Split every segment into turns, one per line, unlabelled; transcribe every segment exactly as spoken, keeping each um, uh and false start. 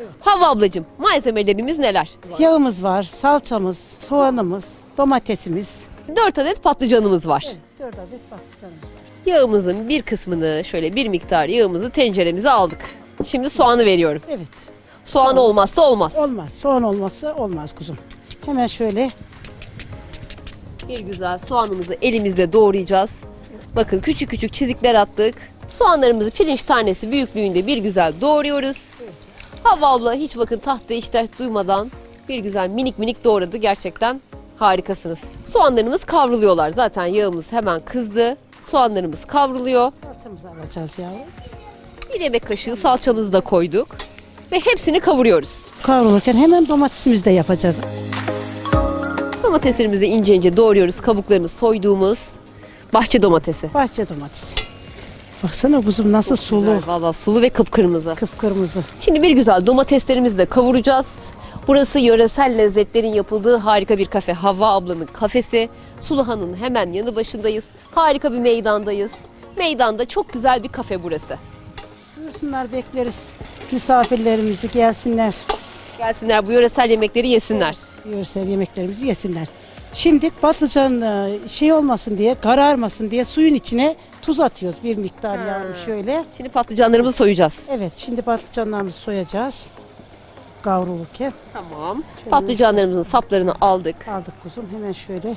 Havva ablacığım, malzemelerimiz neler?
Yağımız var, salçamız, soğanımız, domatesimiz.
dört adet patlıcanımız var.
Evet, dört adet patlıcanımız var.
Yağımızın bir kısmını, şöyle bir miktar yağımızı tenceremize aldık. Şimdi soğanı veriyorum.
Evet.
Soğan,
Soğan.
olmazsa olmaz.
Olmaz. Soğan olmazsa olmaz kuzum. Hemen şöyle.
Bir güzel soğanımızı elimizle doğrayacağız. Bakın küçük küçük çizikler attık. Soğanlarımızı pirinç tanesi büyüklüğünde bir güzel doğruyoruz. Havva abla hiç bakın tahtaya ihtiyaç duymadan bir güzel minik minik doğradı. Gerçekten harikasınız. Soğanlarımız kavruluyorlar. Zaten yağımız hemen kızdı. Soğanlarımız kavruluyor.
Salçamızı alacağız yavrum.
Bir yemek kaşığı salçamızı da koyduk. Ve hepsini kavuruyoruz.
Kavrulurken hemen domatesimizi de yapacağız.
Domateslerimizi ince ince doğruyoruz. Kabuklarını soyduğumuz bahçe domatesi.
Bahçe domatesi. Baksana kuzum nasıl sulu.
Güzel, vallahi sulu ve kıpkırmızı.
Kıpkırmızı.
Şimdi bir güzel domateslerimizi de kavuracağız. Burası yöresel lezzetlerin yapıldığı harika bir kafe. Havva ablanın kafesi. Suluhan'ın hemen yanı başındayız. Harika bir meydandayız. Meydanda çok güzel bir kafe burası.
Buyursunlar, bekleriz. Misafirlerimizi gelsinler.
Gelsinler bu yöresel yemekleri yesinler.
Yöresel yemeklerimizi yesinler. Şimdi patlıcan e, şey olmasın diye, kararmasın diye suyun içine tuz atıyoruz. Bir miktar
Ha.
yavrum şöyle.
Şimdi patlıcanlarımızı soyacağız.
Evet, şimdi patlıcanlarımızı soyacağız. Kavrulurken.
Tamam. Patlıcanlarımızın saplarını aldık.
Aldık kuzum. Hemen şöyle.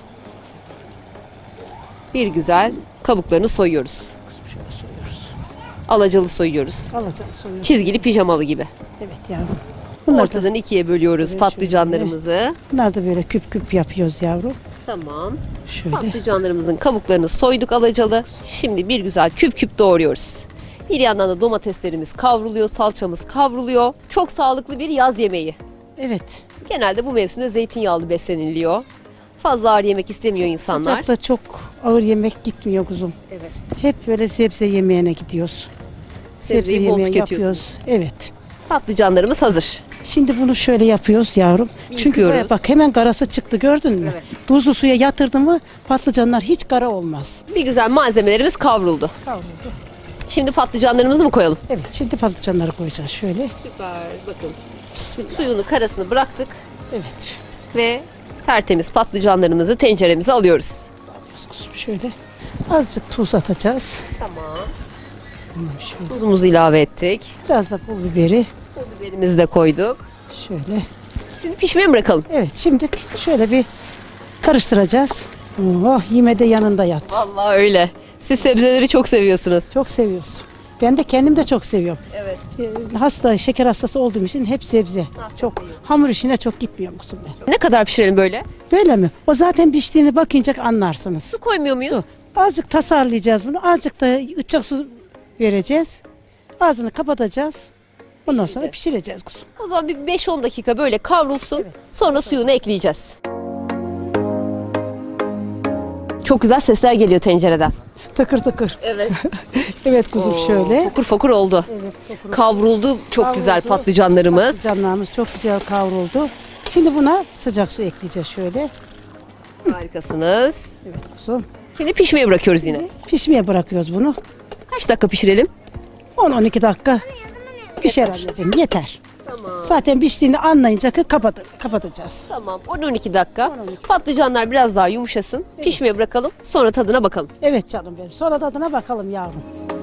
Bir güzel kabuklarını soyuyoruz.
Kuzum şöyle soyuyoruz.
Alacalı soyuyoruz.
Alacağız, soyuyoruz.
Çizgili pijamalı gibi.
Evet yavrum. Bunlar da,
Ortadan ikiye bölüyoruz
Evet,
patlıcanlarımızı.
bunlar da böyle küp küp yapıyoruz yavrum.
Tamam.
Şöyle.
Patlıcanlarımızın kabuklarını soyduk alacalı. Şimdi bir güzel küp küp doğruyoruz. Bir yandan da domateslerimiz kavruluyor, salçamız kavruluyor. Çok sağlıklı bir yaz yemeği.
Evet.
Genelde bu mevsimde zeytinyağlı besleniliyor. Fazla ağır yemek istemiyor insanlar.
Sıcakta çok ağır yemek gitmiyor kuzum.
Evet.
Hep böyle sebze yemeğine gidiyoruz.
Sebzeyi bol
yemeği
tüketiyorsunuz.
yapıyoruz. Evet.
Patlıcanlarımız hazır.
Şimdi bunu şöyle yapıyoruz yavrum. Çünkü
Yıkıyoruz.
baya bak hemen karası çıktı, gördün mü?
Evet.
Tuzlu suya yatırdın mı patlıcanlar hiç kara olmaz.
Bir güzel malzemelerimiz kavruldu.
Kavruldu.
Şimdi patlıcanlarımızı mı koyalım?
Evet, şimdi patlıcanları koyacağız şöyle.
Süper. Bakın.
Bismillah.
Suyunu, karasını bıraktık
Evet.
ve tertemiz patlıcanlarımızı tenceremize alıyoruz.
Alıyoruz kuzum şöyle. Azıcık tuz atacağız.
Tamam.
Bundan şöyle.
Tuzumuzu ilave ettik.
Biraz da pul biberi.
Pul biberimizi de koyduk.
Şöyle.
Şimdi pişmeye mi bırakalım?
Evet, şimdi şöyle bir karıştıracağız. Oh, yeme de yanında yat.
Vallahi öyle. Siz sebzeleri çok seviyorsunuz.
Çok seviyoruz. Ben de kendim de çok seviyorum.
Evet.
Ee, Hasta, şeker hastası olduğum için hep sebze.
Hasta
Çok
seviyorsun.
hamur işine çok gitmiyorum kuzum ben.
Ne kadar pişirelim böyle?
Böyle mi? O zaten piştiğini bakınca anlarsınız.
Su koymuyor muyuz?
Su. Azıcık tasarlayacağız bunu. Azıcık da ıçak su vereceğiz. Ağzını kapatacağız. Ondan sonra pişireceğiz kuzum.
O zaman bir beş on dakika böyle kavrulsun.
Evet.
Sonra suyunu ekleyeceğiz. Çok güzel sesler geliyor tencereden.
Tıkır tıkır.
Evet.
Evet kuzum şöyle.
Fokur fokur oldu.
Evet, tıkır.
Kavruldu çok
Kavruldu.
güzel patlıcanlarımız.
Patlıcanlarımız çok güzel kavruldu. Şimdi buna sıcak su ekleyeceğiz şöyle.
Harikasınız.
Evet kuzum.
Şimdi pişmeye bırakıyoruz yine.
Pişmeye bırakıyoruz bunu.
Kaç dakika pişirelim?
on on iki dakika pişer anneciğim, yeter.
Tamam.
Zaten piştiğini anlayınca ki kapat kapatacağız.
Tamam. on on iki dakika.
on on iki.
Patlıcanlar biraz daha yumuşasın. Pişmeye bırakalım. Sonra tadına bakalım.
Evet canım benim. Sonra tadına bakalım yavrum.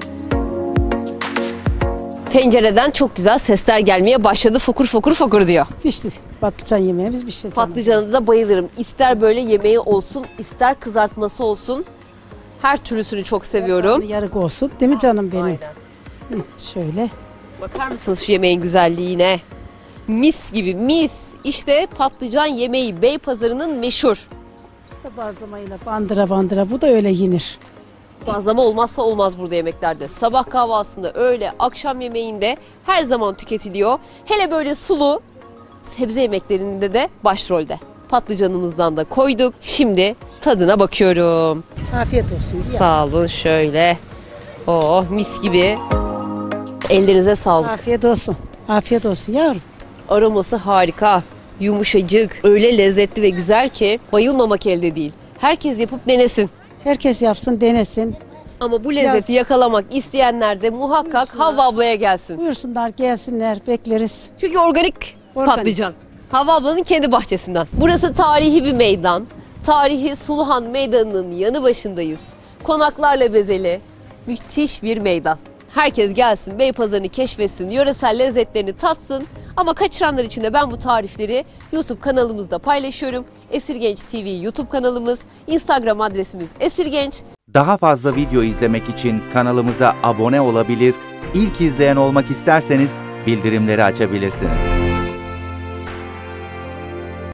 Tencereden çok güzel sesler gelmeye başladı. Fokur fokur fokur diyor.
Pişti. Patlıcan yemeğimiz pişti canım.
Patlıcanı da bayılırım. İster böyle yemeği olsun, ister kızartması olsun. Her türlüsünü çok seviyorum.
Yarık olsun. Değil mi canım benim?
Aynen.
Hı, şöyle.
Bakar mısınız şu yemeğin güzelliğine? Mis gibi mis. İşte patlıcan yemeği Beypazarı'nın meşhur.
Bazlamayla bandıra bandıra bu da öyle yenir.
Bazlama olmazsa olmaz burada yemeklerde. Sabah kahvaltısında, öğle, akşam yemeğinde her zaman tüketiliyor. Hele böyle sulu sebze yemeklerinde de başrolde. Patlıcanımızdan da koyduk. Şimdi tadına bakıyorum.
Afiyet olsun. Ya.
Sağ olun şöyle. Oh mis gibi. Ellerinize sağlık.
Afiyet olsun. Afiyet olsun yavrum.
Aroması harika. Yumuşacık. Öyle lezzetli ve güzel ki bayılmamak elde değil. Herkes yapıp denesin.
Herkes yapsın, denesin.
Ama bu lezzeti
Yaz.
yakalamak isteyenler de muhakkak
Buyursunlar.
Havva ablaya gelsin.
Buyursunlar, gelsinler, bekleriz.
Çünkü organik,
Organik.
patlıcan. Havva ablanın kendi bahçesinden. Burası tarihi bir meydan. Tarihi Suluhan Meydanı'nın yanı başındayız. Konaklarla bezeli müthiş bir meydan. Herkes gelsin, Beypazarı'nı keşfetsin, yöresel lezzetlerini tatsın. Ama kaçıranlar için de ben bu tarifleri YouTube kanalımızda paylaşıyorum. Esirgenç T V YouTube kanalımız, Instagram adresimiz Esirgenç.
Daha fazla video izlemek için kanalımıza abone olabilir, ilk izleyen olmak isterseniz bildirimleri açabilirsiniz.